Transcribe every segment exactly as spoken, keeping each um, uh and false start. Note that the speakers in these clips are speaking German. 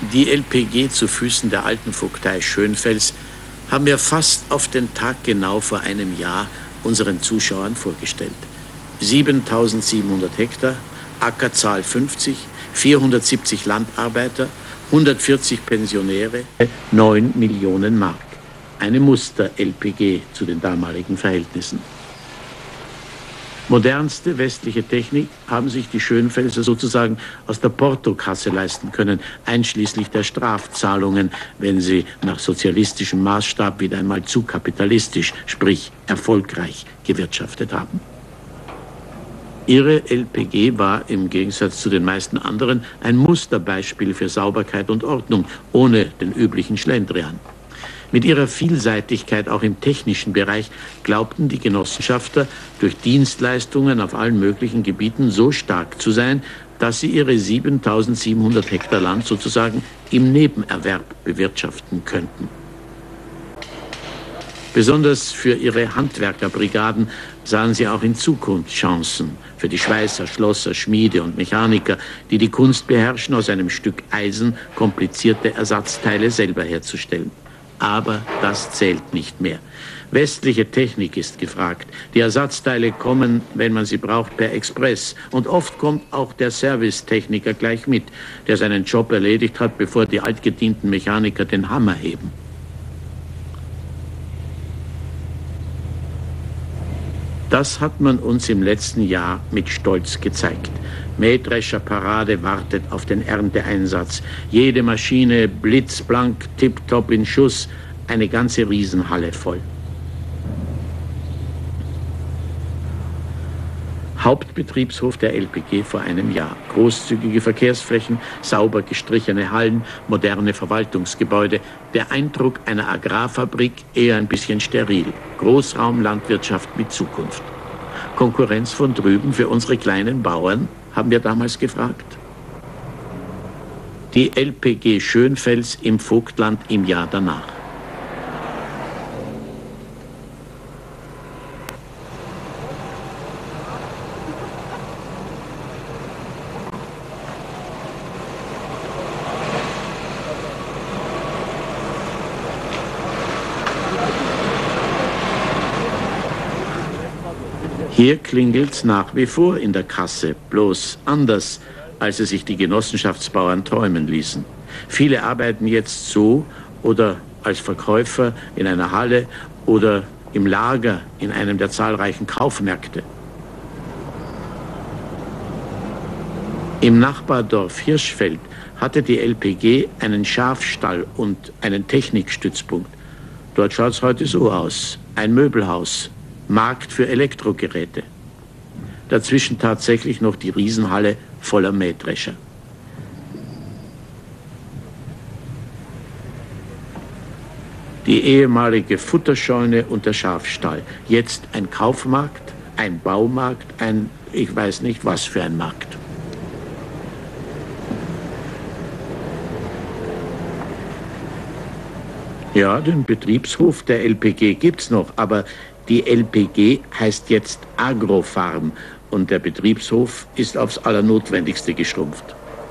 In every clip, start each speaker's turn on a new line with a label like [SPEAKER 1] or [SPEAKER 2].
[SPEAKER 1] Die L P G zu Füßen der alten Vogtei Schönfels haben wir fast auf den Tag genau vor einem Jahr unseren Zuschauern vorgestellt. siebentausendsiebenhundert Hektar, Ackerzahl fünfzig, vierhundertsiebzig Landarbeiter, hundertvierzig Pensionäre, neun Millionen Mark. Eine Muster-L P G zu den damaligen Verhältnissen. Modernste westliche Technik haben sich die Schönfelser sozusagen aus der Portokasse leisten können, einschließlich der Strafzahlungen, wenn sie nach sozialistischem Maßstab wieder einmal zu kapitalistisch, sprich erfolgreich gewirtschaftet haben. Ihre L P G war im Gegensatz zu den meisten anderen ein Musterbeispiel für Sauberkeit und Ordnung, ohne den üblichen Schlendrian. Mit ihrer Vielseitigkeit auch im technischen Bereich glaubten die Genossenschafter durch Dienstleistungen auf allen möglichen Gebieten so stark zu sein, dass sie ihre siebentausendsiebenhundert Hektar Land sozusagen im Nebenerwerb bewirtschaften könnten. Besonders für ihre Handwerkerbrigaden sahen sie auch in Zukunft Chancen für die Schweißer, Schlosser, Schmiede und Mechaniker, die die Kunst beherrschen, aus einem Stück Eisen komplizierte Ersatzteile selber herzustellen. Aber das zählt nicht mehr. Westliche Technik ist gefragt. Die Ersatzteile kommen, wenn man sie braucht, per Express. Und oft kommt auch der Servicetechniker gleich mit, der seinen Job erledigt hat, bevor die altgedienten Mechaniker den Hammer heben. Das hat man uns im letzten Jahr mit Stolz gezeigt. Mähdrescherparade wartet auf den Ernteeinsatz. Jede Maschine blitzblank, tipptopp in Schuss, eine ganze Riesenhalle voll. Hauptbetriebshof der L P G vor einem Jahr. Großzügige Verkehrsflächen, sauber gestrichene Hallen, moderne Verwaltungsgebäude. Der Eindruck einer Agrarfabrik eher ein bisschen steril. Großraumlandwirtschaft mit Zukunft. Konkurrenz von drüben für unsere kleinen Bauern, haben wir damals gefragt. Die L P G Schönfels im Vogtland im Jahr danach. Hier klingelt's nach wie vor in der Kasse, bloß anders, als es sich die Genossenschaftsbauern träumen ließen. Viele arbeiten jetzt so oder als Verkäufer in einer Halle oder im Lager in einem der zahlreichen Kaufmärkte. Im Nachbardorf Hirschfeld hatte die L P G einen Schafstall und einen Technikstützpunkt. Dort schaut's heute so aus: ein Möbelhaus, Markt für Elektrogeräte. Dazwischen tatsächlich noch die Riesenhalle voller Mähdrescher. Die ehemalige Futterscheune und der Schafstall. Jetzt ein Kaufmarkt, ein Baumarkt, ein ich weiß nicht was für ein Markt. Ja, den Betriebshof der L P G gibt's noch, aber die L P G heißt jetzt Agrofarm und der Betriebshof ist aufs Allernotwendigste geschrumpft.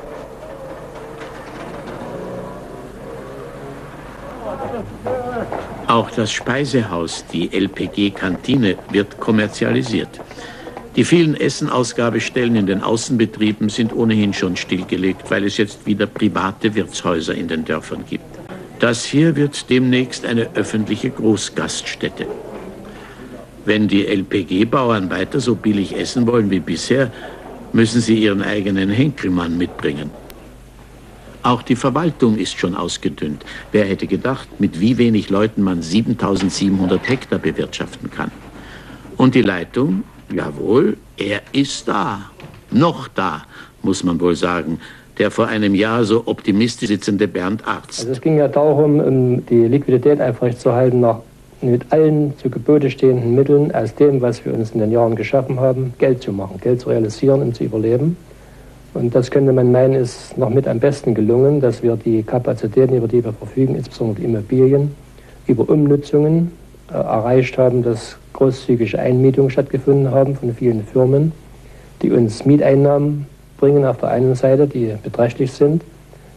[SPEAKER 1] Auch das Speisehaus, die L P G-Kantine, wird kommerzialisiert. Die vielen Essenausgabestellen in den Außenbetrieben sind ohnehin schon stillgelegt, weil es jetzt wieder private Wirtshäuser in den Dörfern gibt. Das hier wird demnächst eine öffentliche Großgaststätte. Wenn die L P G-Bauern weiter so billig essen wollen wie bisher, müssen sie ihren eigenen Henkelmann mitbringen. Auch die Verwaltung ist schon ausgedünnt. Wer hätte gedacht, mit wie wenig Leuten man siebentausendsiebenhundert Hektar bewirtschaften kann. Und die Leitung? Jawohl, er ist da. Noch da, muss man wohl sagen. Der vor einem Jahr so optimistisch sitzende Bernd Arzt.
[SPEAKER 2] Also es ging ja darum, um die Liquidität aufrechtzuerhalten, nach mit allen zu Gebote stehenden Mitteln aus dem, was wir uns in den Jahren geschaffen haben, Geld zu machen, Geld zu realisieren und zu überleben. Und das könnte man meinen, ist noch mit am besten gelungen, dass wir die Kapazitäten, über die wir verfügen, insbesondere die Immobilien, über Umnutzungen äh, erreicht haben, dass großzügige Einmietungen stattgefunden haben von vielen Firmen, die uns Mieteinnahmen bringen auf der einen Seite, die beträchtlich sind,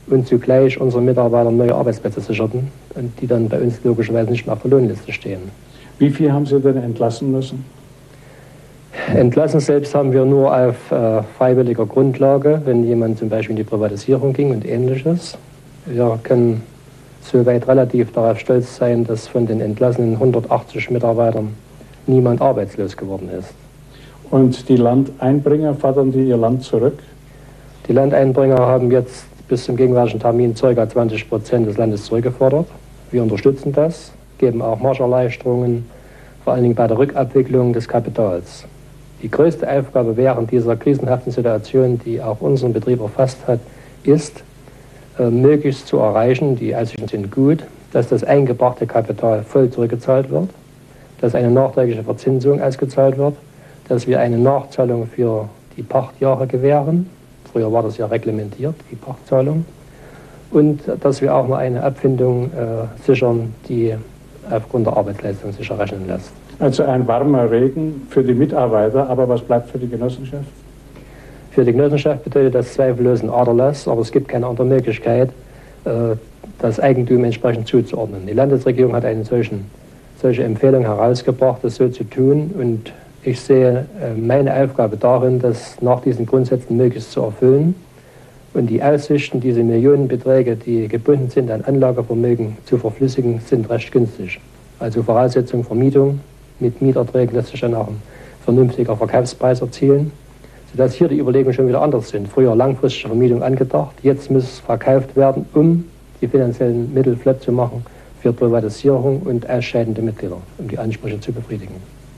[SPEAKER 2] und zugleich unseren Mitarbeitern neue Arbeitsplätze sicherten und die dann bei uns logischerweise nicht mehr auf der Lohnliste stehen.
[SPEAKER 3] Wie viel haben Sie denn entlassen müssen?
[SPEAKER 2] Entlassen selbst haben wir nur auf äh, freiwilliger Grundlage, wenn jemand zum Beispiel in die Privatisierung ging und Ähnliches. Wir können soweit relativ darauf stolz sein, dass von den entlassenen hundertachtzig Mitarbeitern niemand arbeitslos geworden ist.
[SPEAKER 3] Und die Landeinbringer, fordern die ihr Land zurück?
[SPEAKER 2] Die Landeinbringer haben jetzt bis zum gegenwärtigen Termin ca. zwanzig Prozent des Landes zurückgefordert. Wir unterstützen das, geben auch Marscherleichterungen, vor allen Dingen bei der Rückabwicklung des Kapitals. Die größte Aufgabe während dieser krisenhaften Situation, die auch unseren Betrieb erfasst hat, ist, äh, möglichst zu erreichen, die Aussichten sind gut, dass das eingebrachte Kapital voll zurückgezahlt wird, dass eine nachträgliche Verzinsung ausgezahlt wird, dass wir eine Nachzahlung für die Pachtjahre gewähren. Früher war das ja reglementiert, die Pachtzahlung. Und dass wir auch noch eine Abfindung äh, sichern, die aufgrund der Arbeitsleistung sich errechnen lässt.
[SPEAKER 3] Also ein warmer Regen für die Mitarbeiter, aber was bleibt für die Genossenschaft?
[SPEAKER 2] Für die Genossenschaft bedeutet das zweifellos ein Aderlass, aber es gibt keine andere Möglichkeit, äh, das Eigentum entsprechend zuzuordnen. Die Landesregierung hat eine solchen, solche Empfehlung herausgebracht, das so zu tun, und ich sehe äh, meine Aufgabe darin, das nach diesen Grundsätzen möglichst zu erfüllen und die Aussichten, diese Millionenbeträge, die gebunden sind an Anlagevermögen, zu verflüssigen, sind recht günstig. Also Voraussetzung Vermietung, mit Mieterträgen lässt sich dann auch ein vernünftiger Verkaufspreis erzielen, sodass hier die Überlegungen schon wieder anders sind. Früher langfristige Vermietung angedacht, jetzt muss es verkauft werden, um die finanziellen Mittel flott zu machen für Privatisierung und ausscheidende Mitglieder, um die Ansprüche zu befriedigen.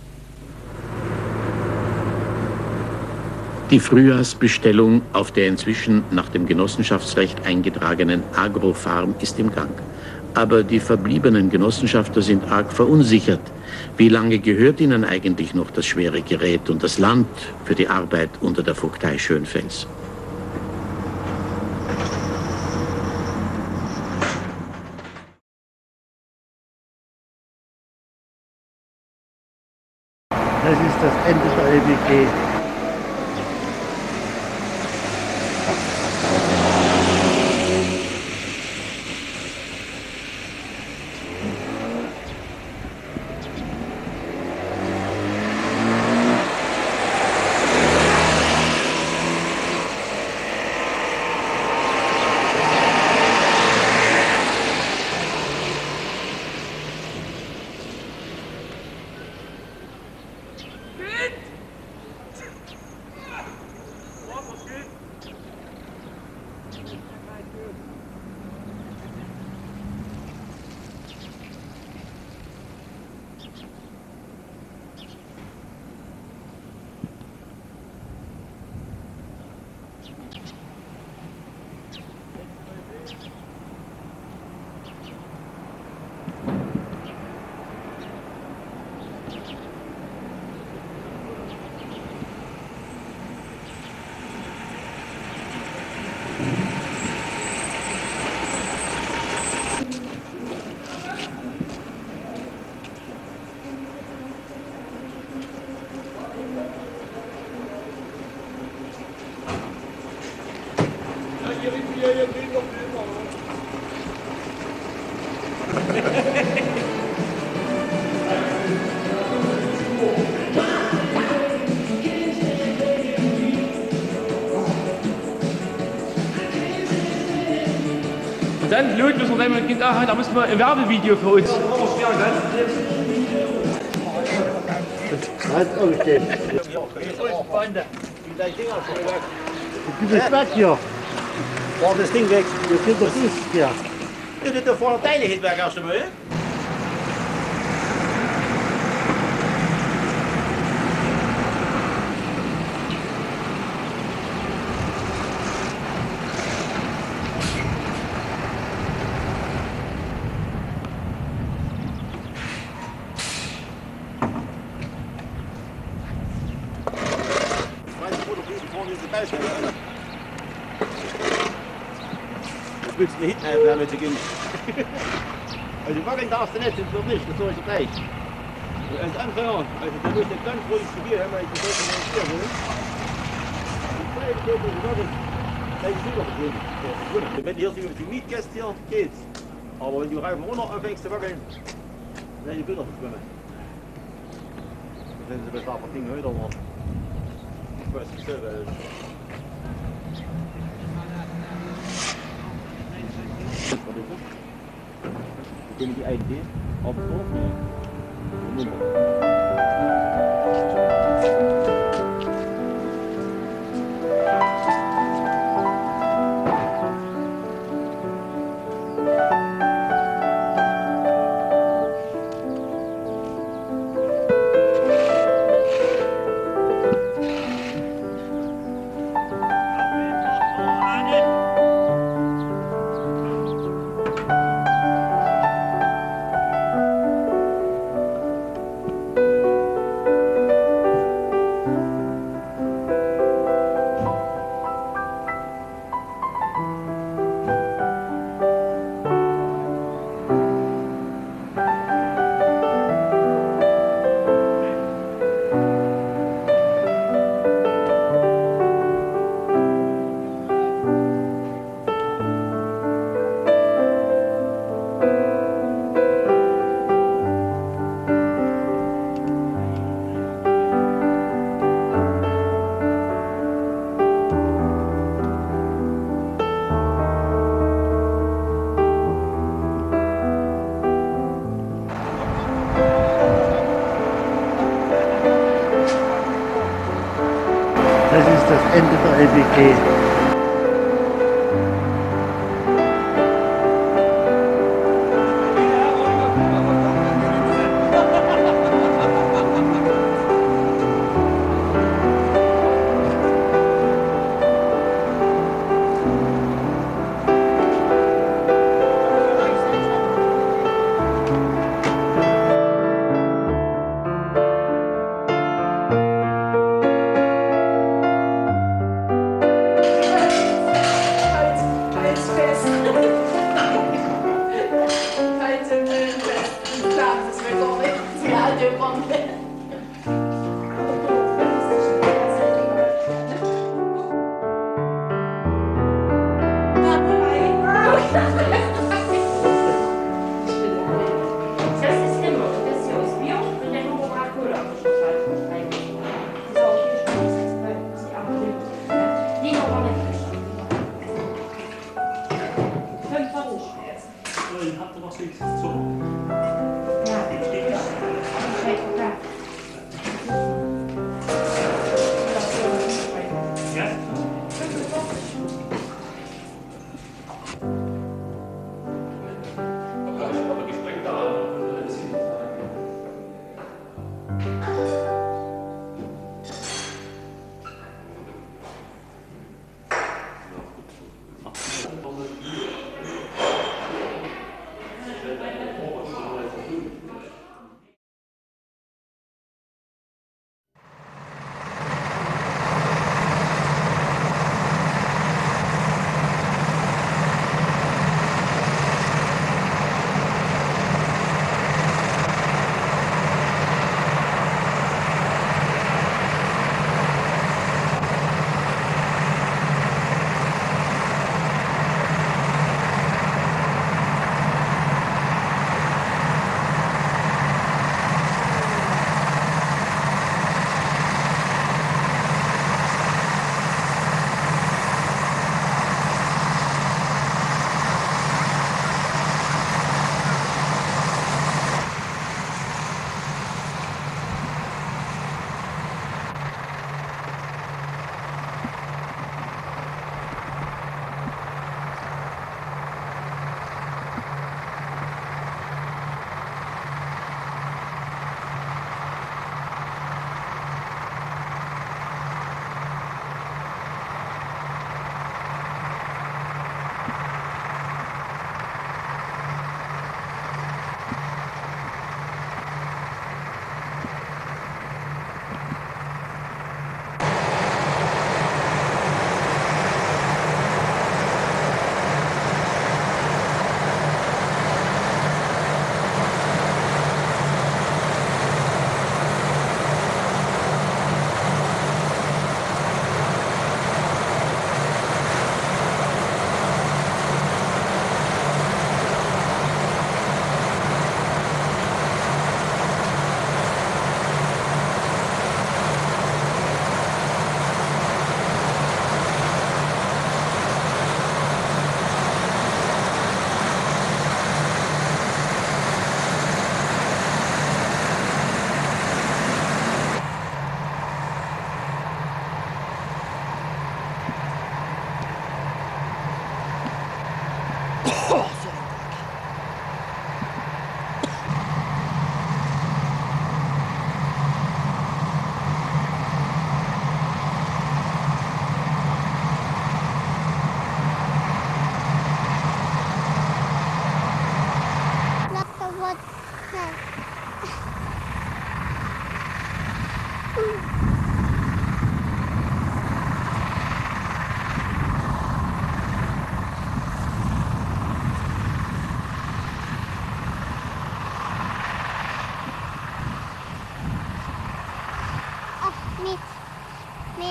[SPEAKER 1] Die Frühjahrsbestellung auf der inzwischen nach dem Genossenschaftsrecht eingetragenen Agrofarm ist im Gang. Aber die verbliebenen Genossenschafter sind arg verunsichert. Wie lange gehört ihnen eigentlich noch das schwere Gerät und das Land für die Arbeit unter der Vogtei Schönfels?
[SPEAKER 4] Das ist das Ende der L B G.
[SPEAKER 5] Und dann, Lot, müssen wir gleich mal da, da müssen wir ein Werbevideo für uns.
[SPEAKER 4] Halt aufstehen. Du bist weg hier.
[SPEAKER 6] War das Ding weg?
[SPEAKER 4] Du bist doch nicht hier.
[SPEAKER 6] Ja, dit er voor een tijdigheid weg als ze me. Das willst du nicht hinten haben, wenn sie gehen. Also wagen darfst du nicht, das wird nicht, das soll ich gleich. Als Anfänger, also da muss ich ganz ruhig probieren, wenn man die Leute nicht hier will. Die Zeit geht nicht wagen. Wenn hier mit den Mietgästen hier geht's. Aber wenn du rauf und runter anfängst zu wackeln, dann die Bilder verschwimmen. Dann sind sie bis da verdingen heute, aber ich weiß nicht selber. Wir können die eine aufbauen.
[SPEAKER 4] Das ist das Ende der L P G.
[SPEAKER 7] Habt ihr noch nichts zu? Ja, ich stehe da.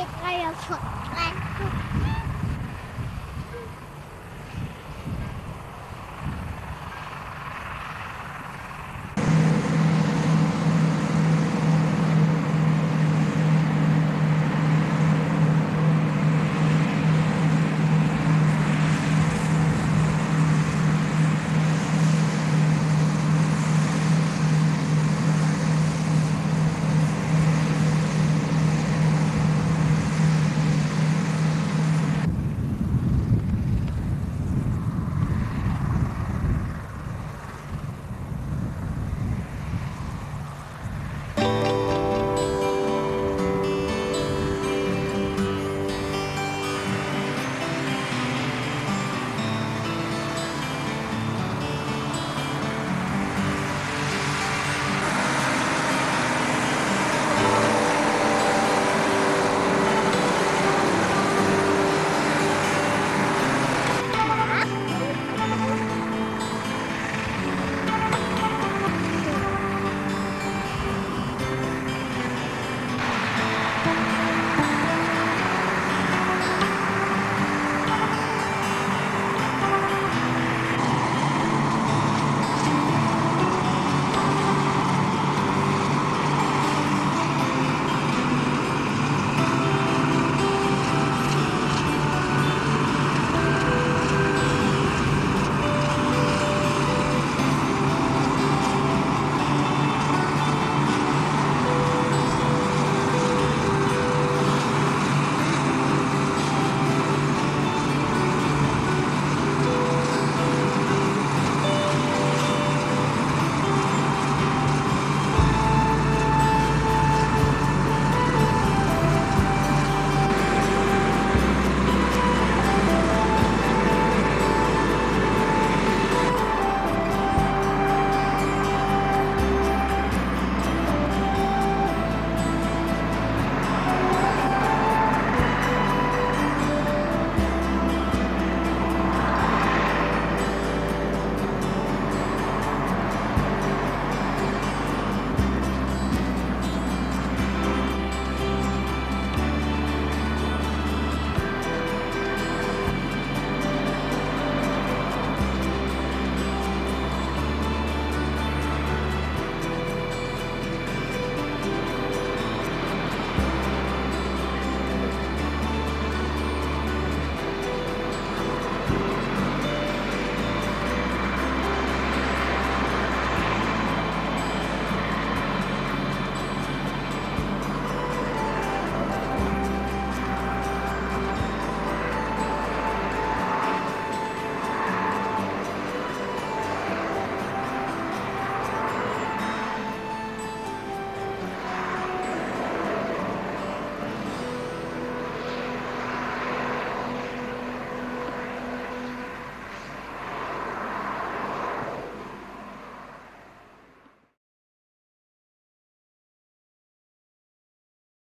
[SPEAKER 7] Dreier, Dreier,